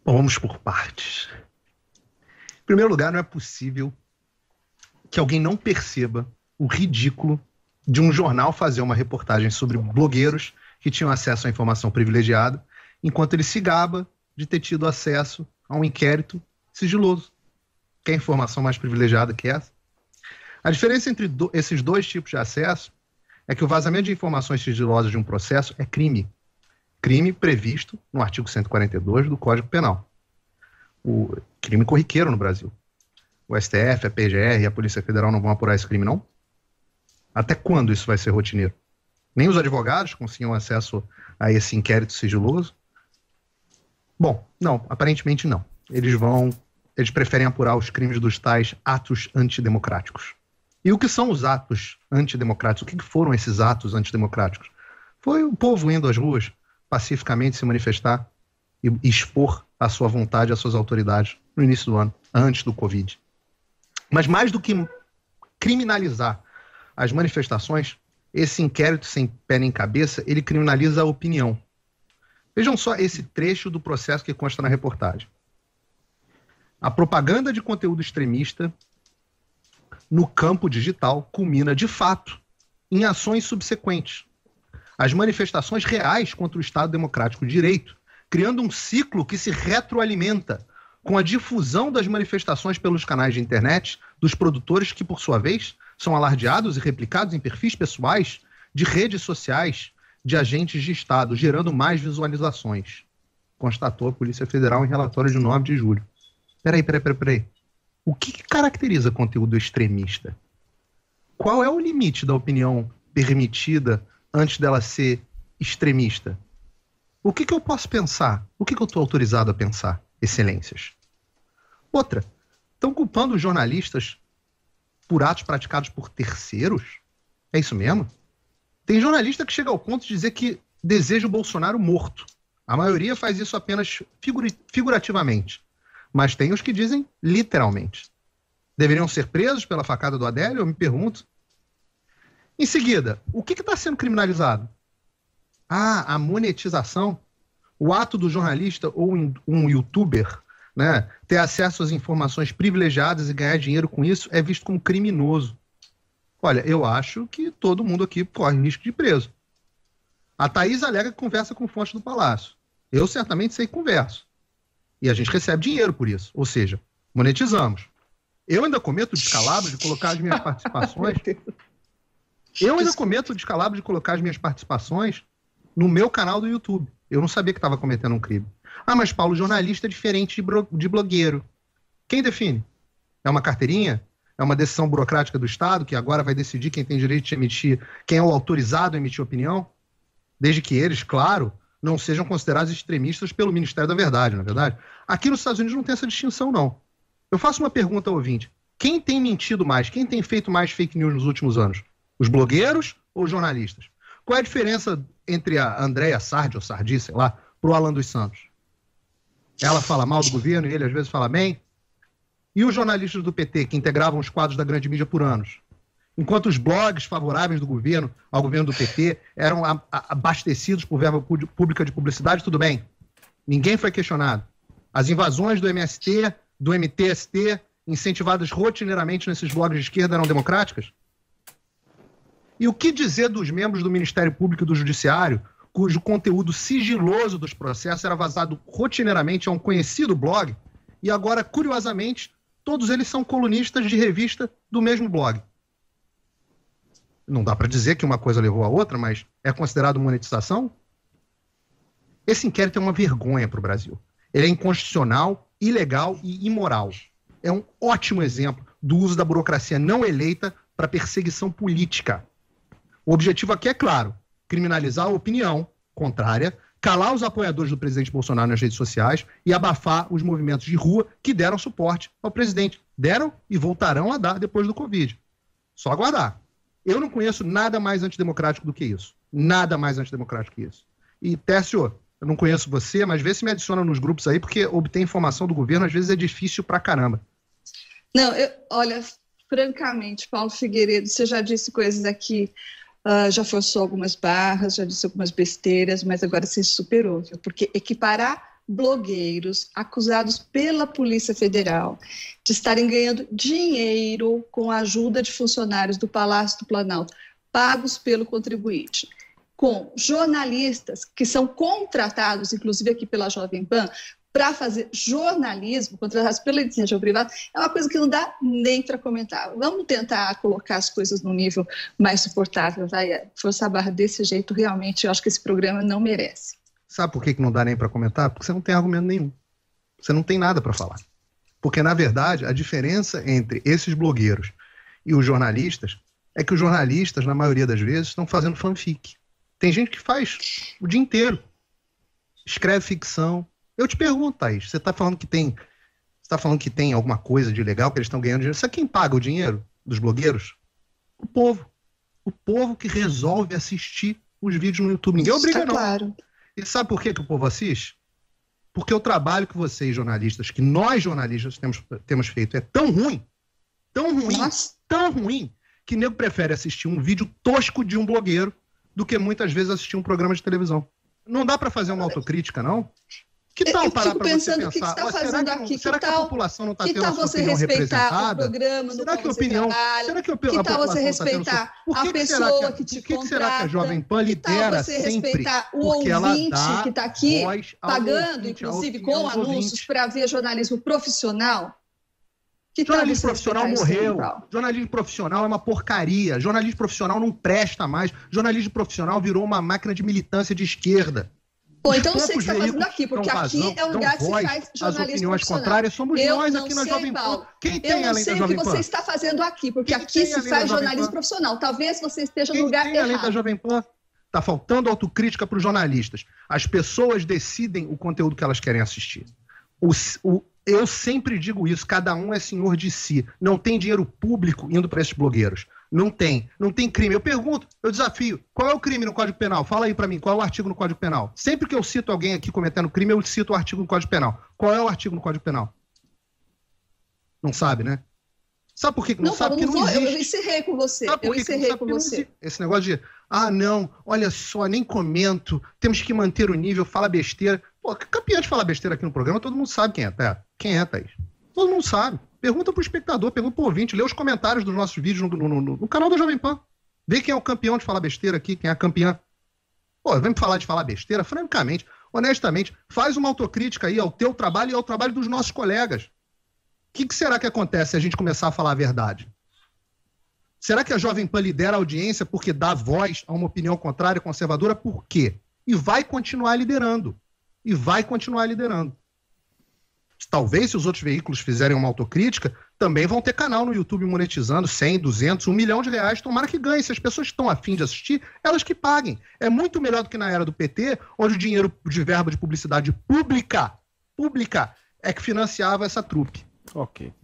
Bom, vamos por partes. Em primeiro lugar, não é possível que alguém não perceba o ridículo de um jornal fazer uma reportagem sobre blogueiros que tinham acesso à informação privilegiada, enquanto ele se gaba de ter tido acesso a um inquérito sigiloso. Quer informação mais privilegiada que essa? A diferença entre esses dois tipos de acesso é que o vazamento de informações sigilosas de um processo é crime. Crime previsto no artigo 142 do Código Penal. O crime corriqueiro no Brasil. O STF, a PGR e a Polícia Federal não vão apurar esse crime, não? Até quando isso vai ser rotineiro? Nem os advogados conseguiam acesso a esse inquérito sigiloso? Bom, não, aparentemente não. Eles preferem apurar os crimes dos tais atos antidemocráticos. E o que são os atos antidemocráticos? O que foram esses atos antidemocráticos? Foi o povo indo às ruas pacificamente se manifestar e expor a sua vontade às suas autoridades no início do ano, antes do Covid. Mas mais do que criminalizar as manifestações, esse inquérito sem pé nem cabeça, ele criminaliza a opinião. Vejam só esse trecho do processo que consta na reportagem. A propaganda de conteúdo extremista no campo digital culmina, de fato, em ações subsequentes. As manifestações reais contra o Estado Democrático de Direito, criando um ciclo que se retroalimenta com a difusão das manifestações pelos canais de internet dos produtores que, por sua vez, são alardeados e replicados em perfis pessoais de redes sociais de agentes de Estado, gerando mais visualizações, constatou a Polícia Federal em relatório de 9 de julho. Peraí. O que caracteriza conteúdo extremista? Qual é o limite da opinião permitida antes dela ser extremista? O que eu posso pensar? O que eu estou autorizado a pensar? Excelências. Outra, estão culpando os jornalistas por atos praticados por terceiros? É isso mesmo? Tem jornalista que chega ao ponto de dizer que deseja o Bolsonaro morto. A maioria faz isso apenas figurativamente. Mas tem os que dizem literalmente. Deveriam ser presos pela facada do Adélio? Eu me pergunto. Em seguida, o que está sendo criminalizado? A monetização. O ato do jornalista ou um youtuber, né, ter acesso às informações privilegiadas e ganhar dinheiro com isso é visto como criminoso. Olha, eu acho que todo mundo aqui corre risco de ir preso. A Thaís alega que conversa com fontes do Palácio. Eu certamente sei que converso. E a gente recebe dinheiro por isso. Ou seja, monetizamos. Eu ainda cometo o descalabro de colocar as minhas participações... no meu canal do YouTube. Eu não sabia que estava cometendo um crime. Mas Paulo, jornalista é diferente de blogueiro. Quem define? É uma carteirinha? É uma decisão burocrática do Estado que agora vai decidir quem tem direito de emitir, quem é o autorizado a emitir opinião? Desde que eles, claro, não sejam considerados extremistas pelo Ministério da Verdade, na verdade. Aqui nos Estados Unidos não tem essa distinção, não. Eu faço uma pergunta ao ouvinte. Quem tem mentido mais? Quem tem feito mais fake news nos últimos anos? Os blogueiros ou os jornalistas? Qual é a diferença entre a Andréa Sardi, ou Sardi, sei lá, pro Alan dos Santos? Ela fala mal do governo e ele às vezes fala bem? E os jornalistas do PT, que integravam os quadros da grande mídia por anos? Enquanto os blogs favoráveis do governo, ao governo do PT, eram abastecidos por verba pública de publicidade, tudo bem. Ninguém foi questionado. As invasões do MST, do MTST, incentivadas rotineiramente nesses blogs de esquerda, eram democráticas? E o que dizer dos membros do Ministério Público e do Judiciário, cujo conteúdo sigiloso dos processos era vazado rotineiramente a um conhecido blog, e agora, curiosamente, todos eles são colunistas de revista do mesmo blog? Não dá para dizer que uma coisa levou a outra, mas é considerado monetização? Esse inquérito é uma vergonha para o Brasil. Ele é inconstitucional, ilegal e imoral. É um ótimo exemplo do uso da burocracia não eleita para perseguição política. O objetivo aqui é claro: criminalizar a opinião contrária, calar os apoiadores do presidente Bolsonaro nas redes sociais e abafar os movimentos de rua que deram suporte ao presidente. Deram e voltarão a dar depois do Covid. Só aguardar. Eu não conheço nada mais antidemocrático do que isso. Nada mais antidemocrático que isso. E, Tércio, eu não conheço você, mas vê se me adiciona nos grupos aí, porque obter informação do governo às vezes é difícil pra caramba. Não, olha, francamente, Paulo Figueiredo, você já disse coisas aqui, já forçou algumas barras, já disse algumas besteiras, mas agora você superou, viu? Porque equiparar blogueiros acusados pela Polícia Federal de estarem ganhando dinheiro com a ajuda de funcionários do Palácio do Planalto, pagos pelo contribuinte, com jornalistas que são contratados, inclusive aqui pela Jovem Pan, para fazer jornalismo, contratados pela iniciativa privada, é uma coisa que não dá nem para comentar. Vamos tentar colocar as coisas num nível mais suportável. Vai forçar a barra desse jeito, realmente, eu acho que esse programa não merece. Sabe por que não dá nem para comentar? Porque você não tem argumento nenhum. Você não tem nada para falar. Porque, na verdade, a diferença entre esses blogueiros e os jornalistas é que os jornalistas, na maioria das vezes, estão fazendo fanfic. Tem gente que faz o dia inteiro. Escreve ficção. Eu te pergunto, Thaís, você está falando que tem alguma coisa de legal, que eles estão ganhando dinheiro? Sabe quem paga o dinheiro dos blogueiros? O povo. O povo que resolve assistir os vídeos no YouTube. Ninguém obriga, não. Claro. E sabe por que o povo assiste? Porque o trabalho que vocês, jornalistas, que nós, jornalistas, temos feito é tão ruim, Nossa. tão ruim, que nego prefere assistir um vídeo tosco de um blogueiro do que muitas vezes assistir um programa de televisão. Não dá para fazer uma autocrítica, não? Que tal parar para você pensar? O que você está fazendo aqui? Será que a população não está tendo a sua você opinião respeitar representada? O programa, será que a opinião? Será que a população tal você respeitar a pessoa que te contrata? Por que será que a Jovem Pan lidera sempre? Respeitar o ouvinte que está aqui pagando, inclusive com anúncios, para ver jornalismo profissional? Jornalismo profissional morreu. Jornalismo profissional é uma porcaria. Jornalismo profissional não presta mais. Jornalismo profissional virou uma máquina de militância de esquerda. Bom, então você está fazendo aqui, porque aqui é um lugar que se faz jornalismo as opiniões contrárias somos nós aqui na Jovem Pan. Quem tem além da Jovem Pan? Eu não sei o que você está fazendo aqui, porque aqui se faz jornalismo profissional. Talvez você esteja no lugar errado. Além da Jovem Pan? Está faltando autocrítica para os jornalistas. As pessoas decidem o conteúdo que elas querem assistir. Eu sempre digo isso, cada um é senhor de si. Não tem dinheiro público indo para esses blogueiros. Não tem crime. Eu pergunto, eu desafio, qual é o crime no Código Penal? Fala aí pra mim, qual é o artigo no Código Penal? Sempre que eu cito alguém aqui cometendo crime, eu cito o artigo no Código Penal. Qual é o artigo no Código Penal? Não sabe, né? Sabe por que não sabe? Porque não existe. Eu encerrei com você. Esse negócio de, não, olha só, nem comento, temos que manter o nível, fala besteira. Pô, campeão de falar besteira aqui no programa, todo mundo sabe quem é, tá? Quem é, Thaís? Todo mundo sabe. Pergunta pro espectador, pergunta pro ouvinte, lê os comentários dos nossos vídeos no canal da Jovem Pan. Vê quem é o campeão de falar besteira aqui, quem é a campeã. Pô, vem falar de falar besteira? Francamente, honestamente, faz uma autocrítica aí ao teu trabalho e ao trabalho dos nossos colegas. O que será que acontece se a gente começar a falar a verdade? Será que a Jovem Pan lidera a audiência porque dá voz a uma opinião contrária, conservadora? Por quê? E vai continuar liderando. Talvez, se os outros veículos fizerem uma autocrítica, também vão ter canal no YouTube monetizando 100, 200, 1 milhão de reais. Tomara que ganhe. Se as pessoas estão afim de assistir, elas que paguem. É muito melhor do que na era do PT, onde o dinheiro de verba de publicidade pública é que financiava essa trupe. Ok.